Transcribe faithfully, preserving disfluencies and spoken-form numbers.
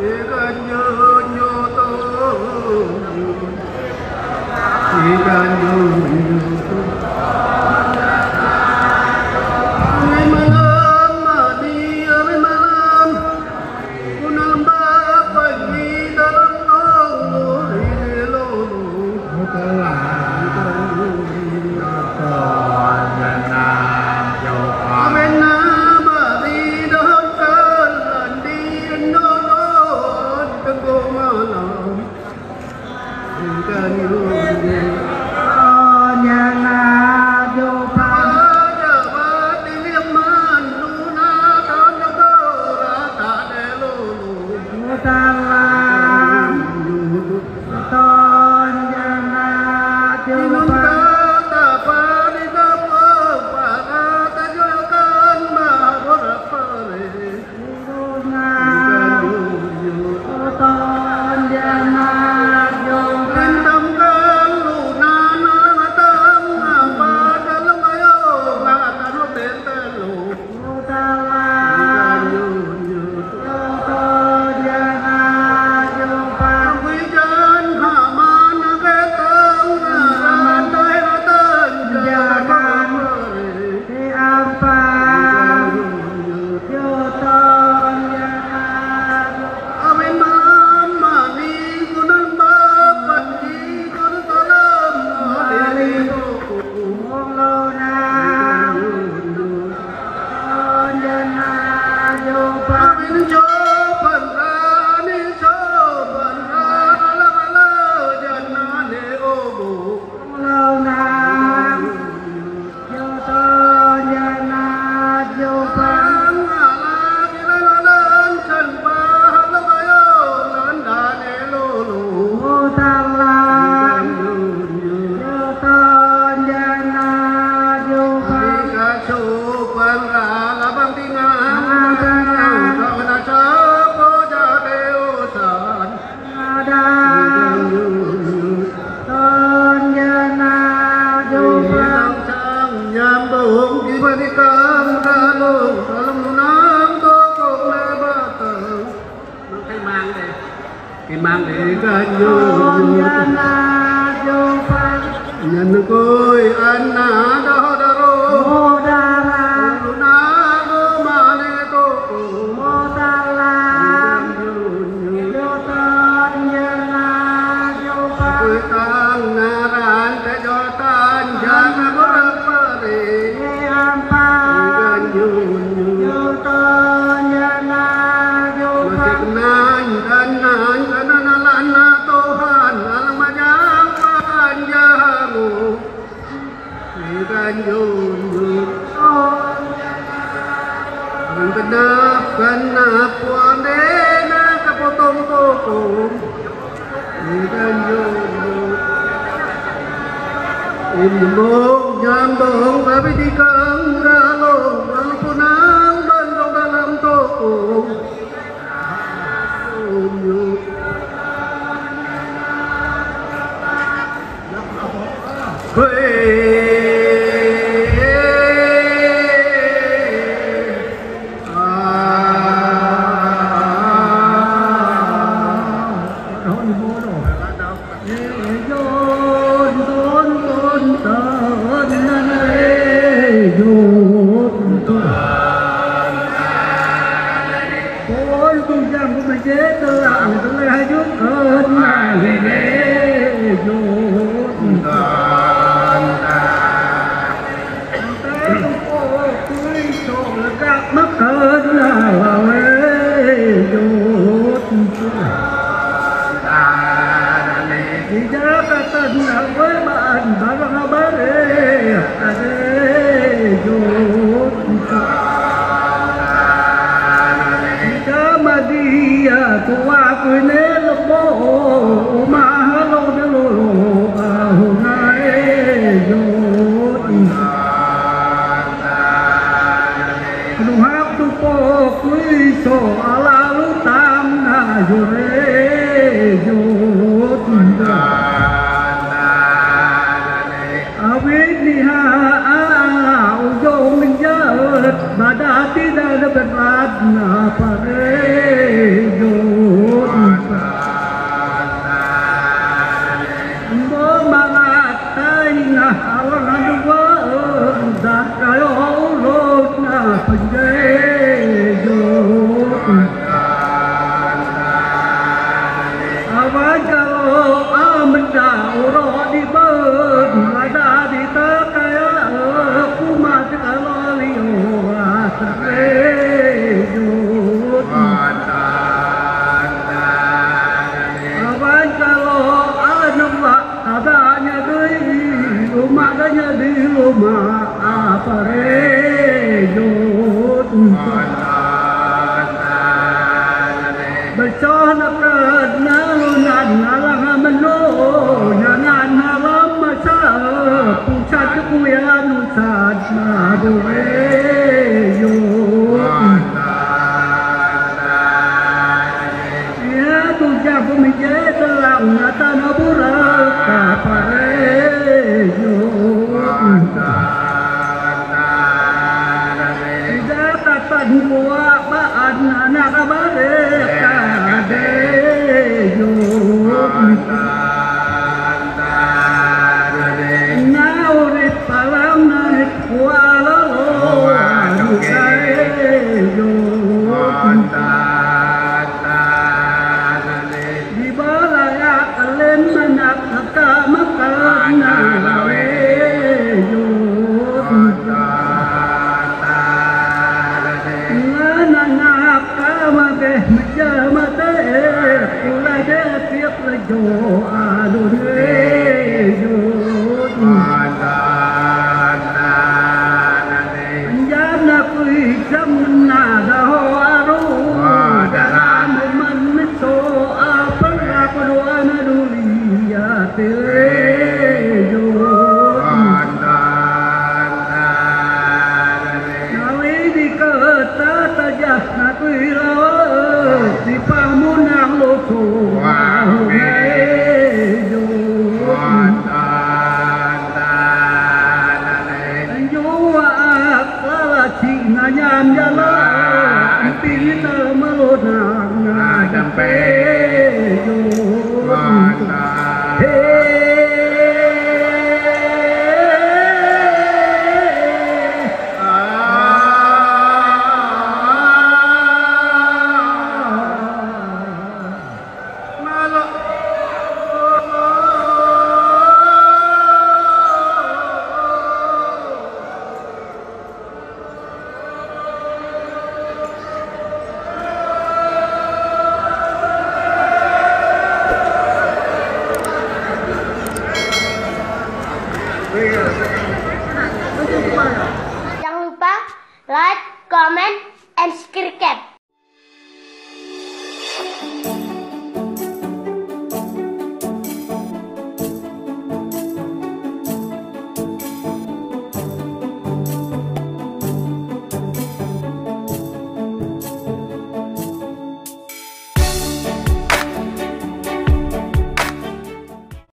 Badati dah lebat na pare cho nó cơn nó luôn nàn nó là mình lô nhà nàn nó lắm mà sao cũng sát cái cùi ăn nó sát mà đồ về vô ya tu cha của mình chế ta làm nhà ta nó bù ra cả phải vô ra ta tận của bạn anak abade cả đê vô nào đi palam na đi qua lo lo cái vô đi bờ lại ăn lên mà nạp thật cả mắt cả nào vô na na cả mà về mà chờ mà tới lại để tiếp là vô à đồ thế vô anh na quy trăm na da hoa ru da mình mình mình so a phân ra qua đồ na đồ li ya te vô na quy lo si pa mu na lo ko wa me yo yo a la chi na nyam ya la pi ta ma lo na na dam pe yo Jangan lupa like, comment, and subscribe.